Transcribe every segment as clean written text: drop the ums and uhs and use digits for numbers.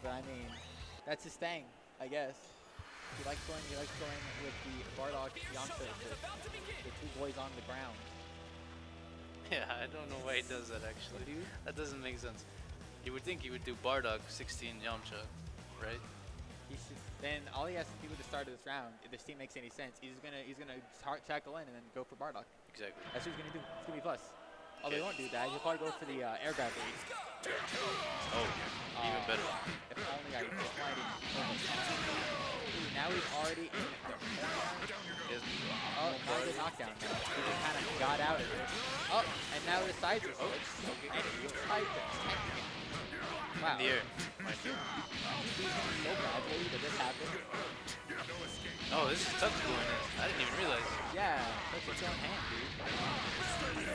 but I mean, that's his thing, I guess. He likes going with the Bardock Yamcha assist. The two boys on the ground. Yeah, I don't know why he does that actually. Dude. That doesn't make sense. You would think he would do Bardock 16 Yamcha, right? He should, then all he has to do at the start of this round, if this team makes any sense, he's gonna tackle in and then go for Bardock. Exactly. That's what he's gonna do. It's gonna be plus. Although he won't do that, he'll probably go for the air grab lead. Oh, even better. If only I could find it. Now he's already in the corner. Oh, now he's a knockdown. He just kind of got out of it. Oh, and now the sides are switched. And he tried to tech him. Wow. In the air. Right here. So badly that this happened. Oh, this is tough going in. I didn't even realize. Yeah, that's its own hand, dude.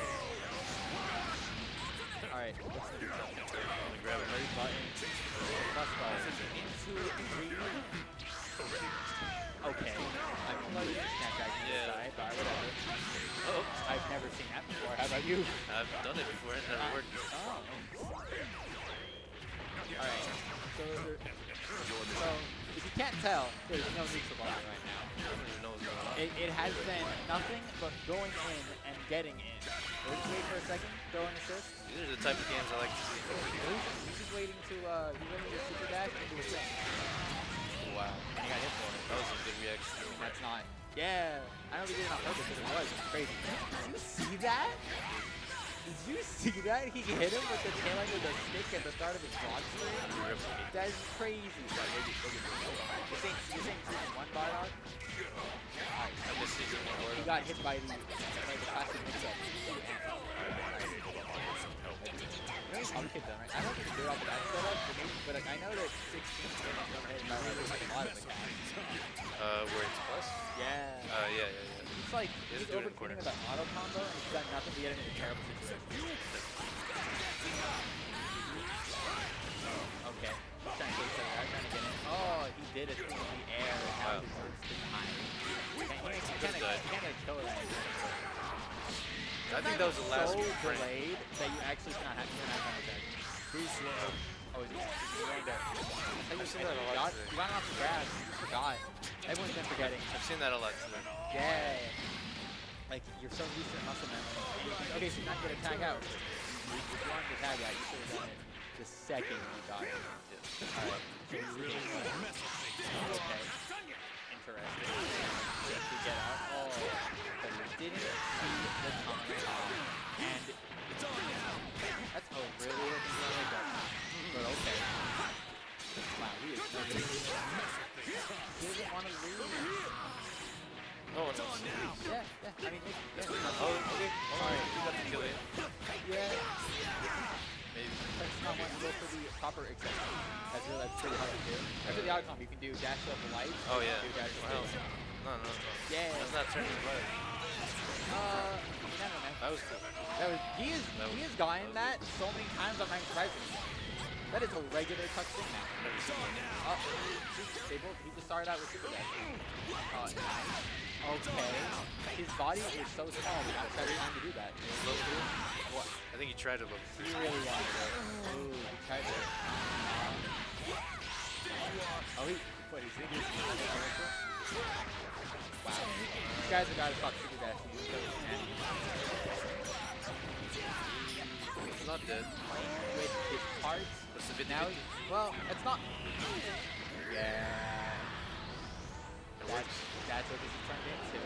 Alright, what's the result? Let me grab it. Ready button. Plus button. Into green. Okay. I'm playing Snapdragon on the side, but whatever. Oh. I've never seen that before. How about you? I've done it before. It never worked. Oh. Alright. So, if you can't tell, there's no neutral button right now. I don't even know what's going on. It has been nothing but going in and getting in. Wait for a second, throw an assist. These are the type of games I like to see. He's just waiting to super dash and do a thing. Oh, wow. And he got hit for it. That was a good reaction. That's not. Yeah. I don't think he did it on purpose, but it was. It's crazy. Did you see that? Did you see that? He hit him with the tail end of the stick at the start of his block stream? That is crazy. You're saying season 1 Bardock? He got hit by the classic mix-up. I'll hit them, right? I don't think it's good off that setup, but I know that 16 hit by like a lot of the cats. Where it's plus? Yeah. Yeah. It's like he's overthinking about auto combo and he's got nothing to get into terrible situations. Okay. Trying to get in. Oh, he did it in the air. Now he's behind. Can't kill that. I think that was the last so frame. delayed that you actually cannot have attack. Pretty slow. Oh, he's going there. I've seen that a lot. You got off the grab. You forgot. Everyone's been forgetting. I've seen that a lot today. Yeah. Like, you're so used to muscle memory. Okay, so you're not going to tag out. If you wanted to tag out, you should have done it the second you got it. Alright. Okay. Interesting. To get out. Oh. But you didn't see the time. And that's really like that. But okay. Wow, he is so good. He doesn't want to lose. Oh, no. Yeah. I mean, yeah. Oh, okay. Alright, you got the kill in. Yeah. Maybe. That's not want to go for the proper accessory. That's pretty hard to do. That's what the outcome. You can do dash up the light. Oh, yeah. Do dash Wow. No. Yeah. That's not turning right. No. That was cool. He has gotten that so many times on my surprises. That is a regular touch thing now. Never seen that. He just started out with super dash. Okay. His body is so small, we gotta try to do that. Level 3? What? I think he tried to level 3. He really wanted it. Ooh, he tried to. What, he's thinking wow. These guys have got to stop super dashing. He's not dead. With his parts. What's the 50? Now, well, it's not. Yeah. That's what this is turned into.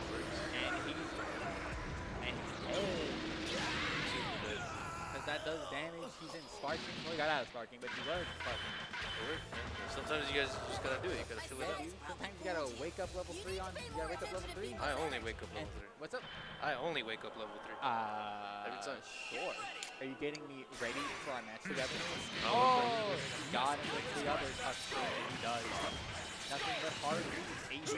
And he's because that does damage. He's in sparking. Well, he got out of sparking, but he was sparking. Sometimes you guys just gotta do it. You gotta fill it up. Sometimes you gotta wake up level 3 on. You gotta wake up level 3. I only wake up level 3. What's up? I only wake up level 3. Every time. Sure. Are you getting me ready for our match together? Oh! God, and with the other touch he does. Nothing but hard ADD.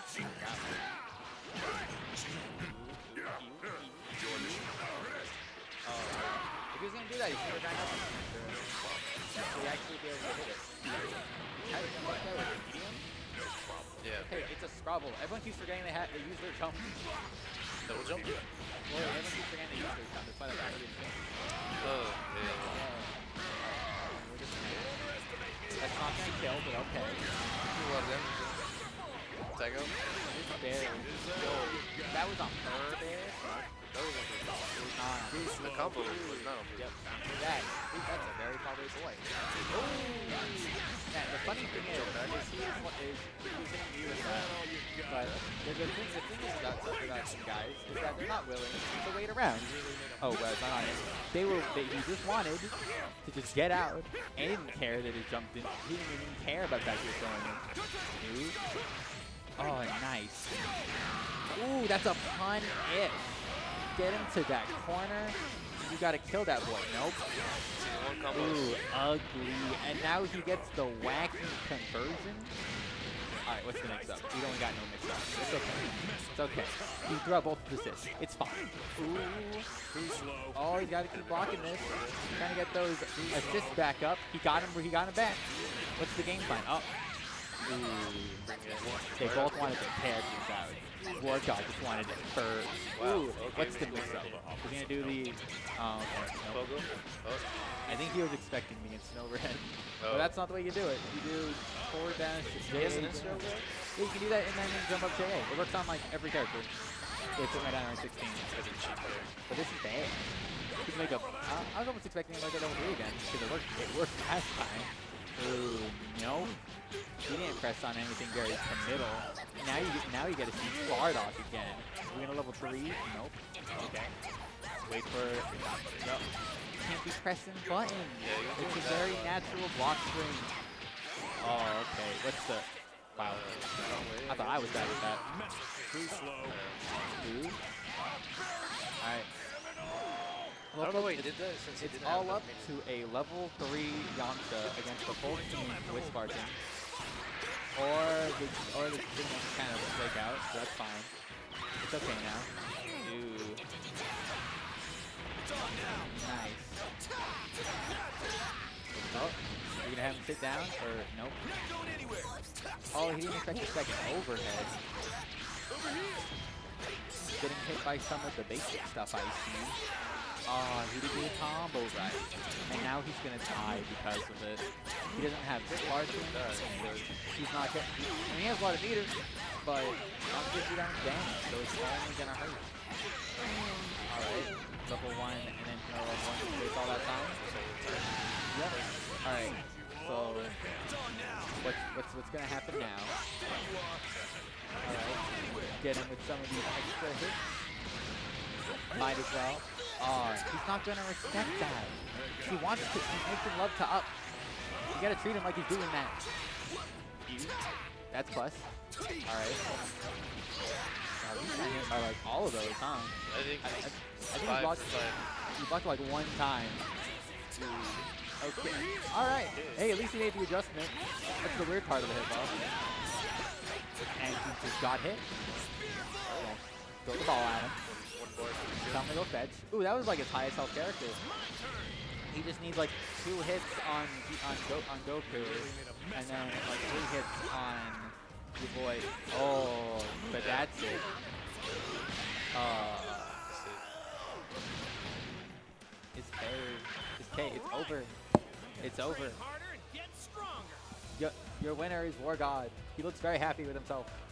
If he was gonna do that, he should have gone up. So he actually be able to hit it. How did you like that with medium? Yeah. Hey, it's a Scrabble. Everyone keeps forgetting they use their jump. Double jump? Well, everyone keeps forgetting they use their jump. That's why they're actually doing it. Oh, yeah. That's not gonna kill, but okay. A lot of damage. Tycho? Bear. Yo, that was on her bear. That was like it was not. The combo was not on blue. Yep. That's a very probably boy. Oh. Man, the funny thing is he was hitting you with that. But the thing is about some guys is that they're not willing to wait around. Oh, well, it's not on it. He just wanted to just get out and didn't care that he jumped in. He didn't even care about that he was going in. Ooh. Oh, nice. Ooh, that's a pun-ish. Get him to that corner. You gotta kill that boy. Nope. Ooh, ugly. And now he gets the wacky conversion. Alright, what's the next up? We don't got no mix up. It's okay. It's okay. You threw out both assists. It's fine. Ooh. Oh, you gotta keep blocking this. Trying to get those assists back up. He got him back. What's the game plan? Oh. Ooh. They both wanted to tear these out. Wargod just wanted it first. Wow. Ooh, what's the mix-up? We're gonna do the, nope. I think he was expecting the instant overhead. But that's not the way you do it. You do forward dash, JA. Yeah, you can do that and then jump up JA. It works on like every character. They put my down on 16. But this is bad. You can make a, I was almost expecting him like a level 3 again, because it worked last time. Ooh, no. He didn't press on anything very committal. Now you get to see Bardock again. We're gonna level 3? Nope. Okay. Wait for no. You can't be pressing buttons. It's a very natural block string. Oh, okay. What's the wow. I thought I was bad with that. Too slow. Two. Alright. I don't know why he did that since it's all up to a level 3 Yamcha against the full team with Spartan. Or the thing will kind of break out, so that's fine. It's okay now. Ooh. Nice. Oh, you're gonna have him sit down, or nope? Oh, he didn't expect a second overhead. Getting hit by some of the basic stuff I see. Oh, he did the combo right. And now he's gonna die because of it. He doesn't have Spartan. He's not getting. I mean, he has a lot of meters, but not 50 damage, so it's only gonna hurt. Alright, level 1, and then level 1 to space all that time. Yep. Alright, so what's gonna happen now? Alright, get him with some of these extra hits. Might as well. Oh, he's not gonna respect that. He wants to. He's making love to up. You gotta treat him like he's doing that. That's plus. All right. He's not hit by like all of those, huh? I think he blocked like one time. Okay. All right. Hey, at least he made the adjustment. That's the weird part of the hitbox. And he just got hit. Okay. Throw the ball at him. Tell him to go fetch. Ooh, that was like his highest health character. He just needs like 2 hits on Goku, and then like 3 hits on your boy. Oh, but that's it. It's K. It's over. It's over. Your winner is Wargod. He looks very happy with himself.